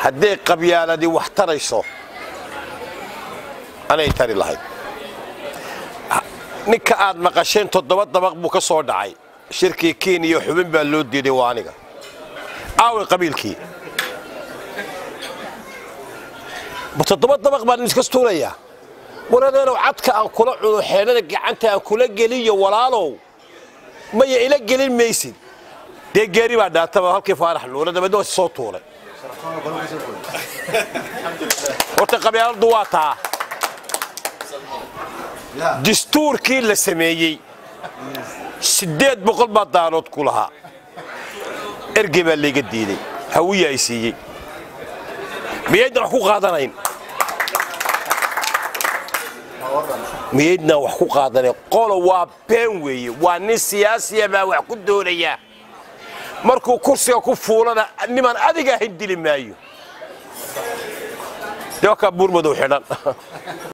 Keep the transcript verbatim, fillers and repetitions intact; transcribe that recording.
haddii qabyaaladii wax tarayso anay tari lahayd ninka aad maqasheen toddoba dabaq buu ka soo dhacay shirkii Kenya xubin baa loo diiday waaniga aaw qabiilkii toddoba dabaq baan iska stuuraya walaalow cadka aan kula cuno xeelada gacanta aan kula geliyo walaalow ma ya ila gelin maysid de geeri baa dhaataba halkii faarax nuurada badoo soo tuuray horta qabyaaladu waa taa dastuurkii la sameeyay sideed boqol baa daarood ku lahaa ergey baa laga diiday hawiya ay siiyay miyayna wax ku qaadanayn miyayna wax ku qaadanay qolo waa been weeye waa nin siyaasi ah wax ku doonaya markuu kursiga ku fuulana niman adiga hindili maayo dadka buurmadu xidhan